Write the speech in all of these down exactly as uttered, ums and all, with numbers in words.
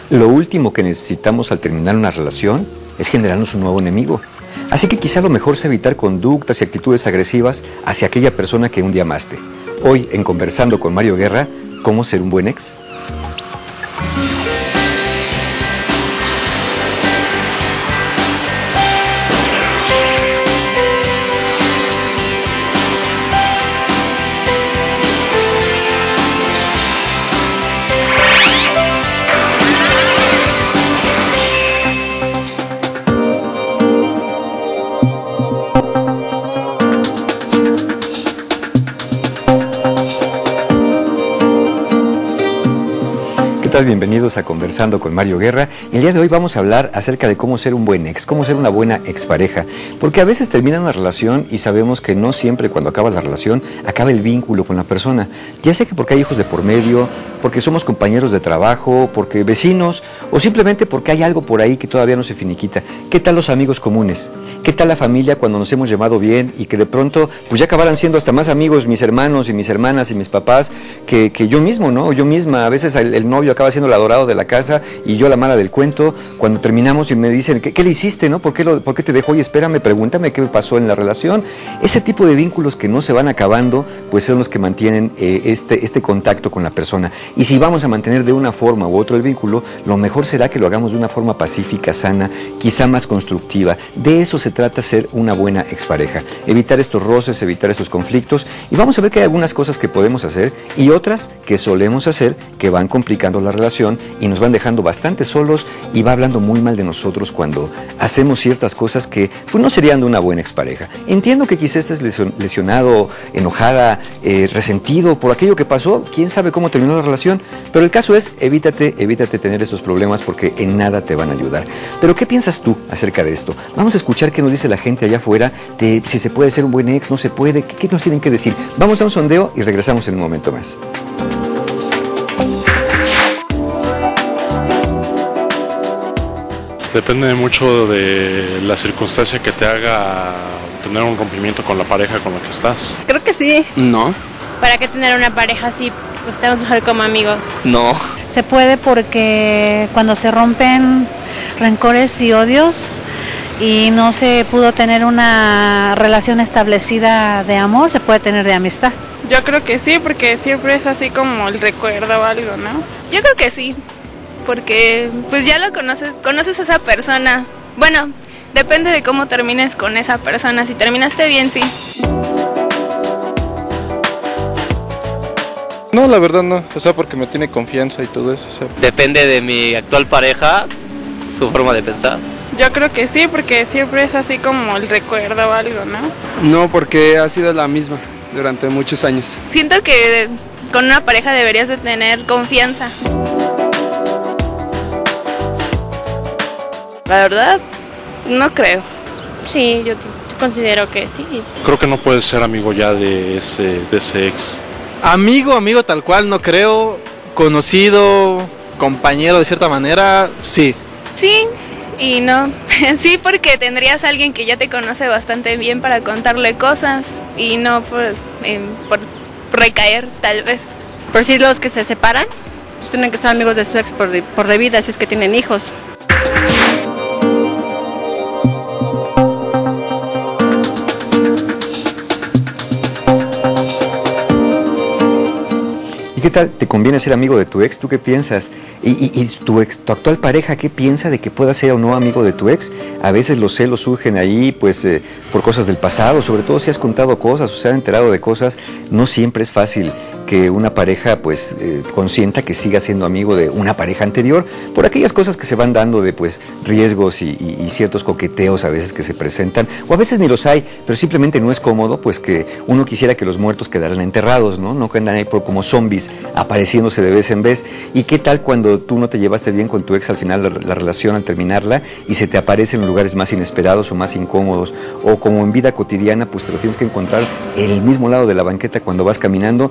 Lo último que necesitamos al terminar una relación es generarnos un nuevo enemigo. Así que quizá lo mejor sea evitar conductas y actitudes agresivas hacia aquella persona que un día amaste. Hoy, en Conversando con Mario Guerra, ¿cómo ser un buen ex? Bienvenidos a Conversando con Mario Guerra. El día de hoy vamos a hablar acerca de cómo ser un buen ex, cómo ser una buena expareja, porque a veces termina una relación y sabemos que no siempre cuando acaba la relación acaba el vínculo con la persona, ya sea que porque hay hijos de por medio, porque somos compañeros de trabajo, porque vecinos o simplemente porque hay algo por ahí que todavía no se finiquita. ¿Qué tal los amigos comunes? ¿Qué tal la familia cuando nos hemos llevado bien y que de pronto pues ya acabaran siendo hasta más amigos mis hermanos y mis hermanas y mis papás que, que yo mismo, ¿no? O yo misma, a veces el, el novio acaba siendo el adorado de la casa y yo la mala del cuento cuando terminamos y me dicen, ¿qué, qué le hiciste, no? ¿Por qué, lo, ¿Por qué te dejó? Y espérame, pregúntame qué pasó en la relación. Ese tipo de vínculos que no se van acabando, pues son los que mantienen eh, este, este contacto con la persona. Y si vamos a mantener de una forma u otra el vínculo, lo mejor será que lo hagamos de una forma pacífica, sana, quizá más constructiva. De eso se trata ser una buena expareja. Evitar estos roces, evitar estos conflictos. Y vamos a ver que hay algunas cosas que podemos hacer y otras que solemos hacer que van complicando la relación y nos van dejando bastante solos y va hablando muy mal de nosotros cuando hacemos ciertas cosas que pues, no serían de una buena expareja. Entiendo que quizás estés lesionado, enojada, eh, resentido por aquello que pasó, quién sabe cómo terminó la relación, pero el caso es, evítate, evítate tener estos problemas porque en nada te van a ayudar. Pero ¿qué piensas tú acerca de esto? Vamos a escuchar qué nos dice la gente allá afuera de si se puede ser un buen ex, no se puede, qué, qué nos tienen que decir. Vamos a un sondeo y regresamos en un momento más. Depende mucho de la circunstancia que te haga tener un rompimiento con la pareja con la que estás. Creo que sí. No. ¿Para qué tener una pareja así? Pues estamos mejor como amigos. No. Se puede porque cuando se rompen rencores y odios y no se pudo tener una relación establecida de amor, se puede tener de amistad. Yo creo que sí, porque siempre es así como el recuerdo o algo, ¿no? Yo creo que sí, porque pues ya lo conoces, conoces a esa persona. Bueno, depende de cómo termines con esa persona. Si terminaste bien, sí. No, la verdad no, o sea, porque me tiene confianza y todo eso. O sea. Depende de mi actual pareja, su forma de pensar. Yo creo que sí, porque siempre es así como el recuerdo o algo, ¿no? No, porque ha sido la misma durante muchos años. Siento que con una pareja deberías de tener confianza. La verdad, no creo. Sí, yo considero que sí. Creo que no puedes ser amigo ya de ese, de ese ex. Amigo, amigo tal cual, no creo. Conocido, compañero de cierta manera, sí. Sí y no. Sí, porque tendrías a alguien que ya te conoce bastante bien para contarle cosas y no pues eh, por recaer tal vez. Por si los que se separan, pues tienen que ser amigos de su ex por de, por de vida, si es que tienen hijos. ¿Qué tal? ¿Te conviene ser amigo de tu ex? ¿Tú qué piensas? ¿Y, y, y tu, ex, tu actual pareja qué piensa de que pueda ser o no amigo de tu ex? A veces los celos surgen ahí pues eh, por cosas del pasado, sobre todo si has contado cosas o se han enterado de cosas. No siempre es fácil que una pareja pues eh, consienta que siga siendo amigo de una pareja anterior por aquellas cosas que se van dando de pues riesgos y, y, y ciertos coqueteos a veces que se presentan, o a veces ni los hay, pero simplemente no es cómodo pues que uno quisiera que los muertos quedaran enterrados, ¿no? No que andan ahí por, como zombies apareciéndose de vez en vez. ¿Y qué tal cuando tú no te llevaste bien con tu ex al final de la relación, al terminarla, y se te aparece en lugares más inesperados o más incómodos? O como en vida cotidiana, pues te lo tienes que encontrar en el mismo lado de la banqueta cuando vas caminando, no sabes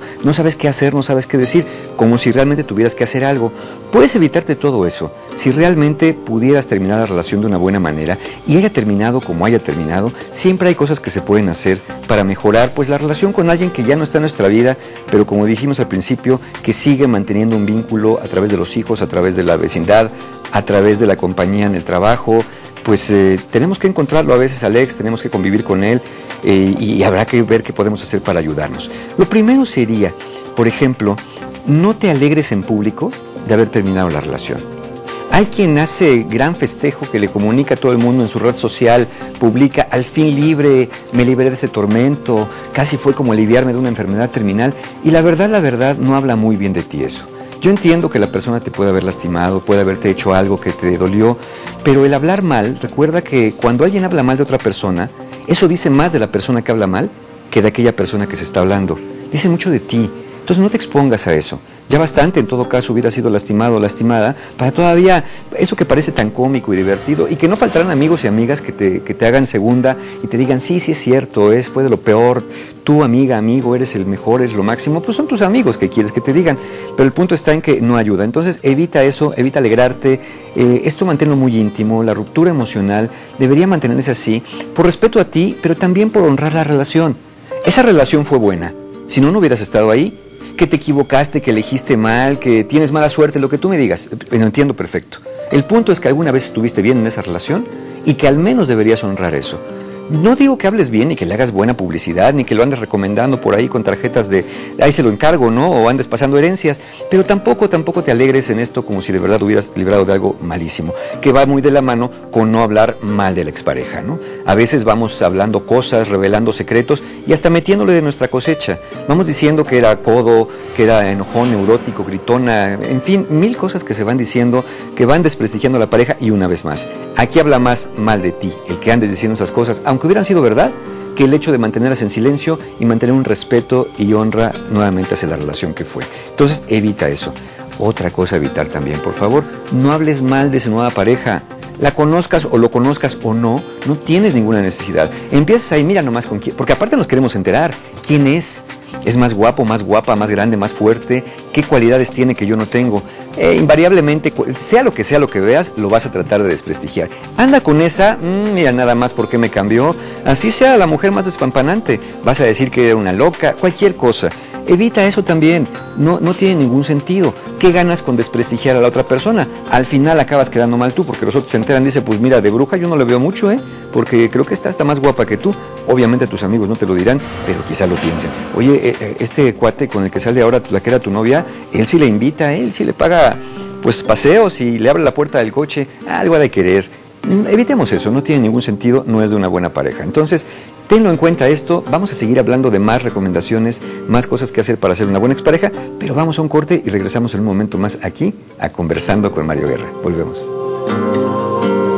sabes qué hacer, no sabes qué decir, como si realmente tuvieras que hacer algo. Puedes evitarte todo eso si realmente pudieras terminar la relación de una buena manera y haya terminado como haya terminado. Siempre hay cosas que se pueden hacer para mejorar pues la relación con alguien que ya no está en nuestra vida, pero como dijimos al principio, que sigue manteniendo un vínculo a través de los hijos, a través de la vecindad, a través de la compañía en el trabajo. Pues eh, tenemos que encontrarlo a veces al ex, tenemos que convivir con él eh, y habrá que ver qué podemos hacer para ayudarnos. Lo primero sería, por ejemplo, no te alegres en público de haber terminado la relación. Hay quien hace gran festejo que le comunica a todo el mundo en su red social, publica, al fin libre, me libré de ese tormento, casi fue como aliviarme de una enfermedad terminal, y la verdad, la verdad, no habla muy bien de ti eso. Yo entiendo que la persona te puede haber lastimado, puede haberte hecho algo que te dolió, pero el hablar mal, recuerda que cuando alguien habla mal de otra persona, eso dice más de la persona que habla mal que de aquella persona que se está hablando. Dice mucho de ti. Entonces no te expongas a eso. Ya bastante, en todo caso, hubiera sido lastimado o lastimada para todavía eso que parece tan cómico y divertido, y que no faltarán amigos y amigas que te, que te hagan segunda y te digan, sí, sí es cierto, es, fue de lo peor, tú amiga, amigo, eres el mejor, eres lo máximo. Pues son tus amigos que quieres que te digan, pero el punto está en que no ayuda. Entonces evita eso, evita alegrarte, eh, esto manténlo muy íntimo. La ruptura emocional debería mantenerse así, por respeto a ti, pero también por honrar la relación. Esa relación fue buena, si no, no hubieras estado ahí. Que te equivocaste, que elegiste mal, que tienes mala suerte, lo que tú me digas, lo entiendo perfecto. El punto es que alguna vez estuviste bien en esa relación y que al menos deberías honrar eso. No digo que hables bien ni que le hagas buena publicidad, ni que lo andes recomendando por ahí con tarjetas de ahí se lo encargo, ¿no? O andes pasando herencias, pero tampoco, tampoco te alegres en esto como si de verdad hubieras librado de algo malísimo, que va muy de la mano con no hablar mal de la expareja, ¿no? A veces vamos hablando cosas, revelando secretos y hasta metiéndole de nuestra cosecha. Vamos diciendo que era codo, que era enojón, neurótico, gritona, en fin, mil cosas que se van diciendo, que van desprestigiando a la pareja. Y una vez más, aquí habla más mal de ti el que andes diciendo esas cosas, aunque hubieran sido verdad, que el hecho de mantenerlas en silencio y mantener un respeto y honra nuevamente hacia la relación que fue. Entonces evita eso. Otra cosa a evitar también, por favor, no hables mal de su nueva pareja. La conozcas o lo conozcas o no, no tienes ninguna necesidad. Empiezas ahí, mira nomás con quién, porque aparte nos queremos enterar. ¿Quién es? ¿Es más guapo, más guapa, más grande, más fuerte? ¿Qué cualidades tiene que yo no tengo? Eh, invariablemente, sea lo que sea lo que veas, lo vas a tratar de desprestigiar. Anda con esa, mmm, mira nada más por qué me cambió. Así sea la mujer más despampanante, vas a decir que era una loca, cualquier cosa. Evita eso también, no, no tiene ningún sentido. ¿Qué ganas con desprestigiar a la otra persona? Al final acabas quedando mal tú, porque los otros se enteran, dice, pues mira, de bruja yo no le veo mucho, ¿eh? Porque creo que esta está más guapa que tú. Obviamente tus amigos no te lo dirán, pero quizá lo piensen. Oye, este cuate con el que sale ahora la que era tu novia, él sí le invita, él sí le paga pues paseos y le abre la puerta del coche, algo ha de querer. Evitemos eso, no tiene ningún sentido, no es de una buena pareja. Entonces, tenlo en cuenta esto, vamos a seguir hablando de más recomendaciones, más cosas que hacer para ser una buena expareja, pero vamos a un corte y regresamos en un momento más aquí a Conversando con Mario Guerra. Volvemos.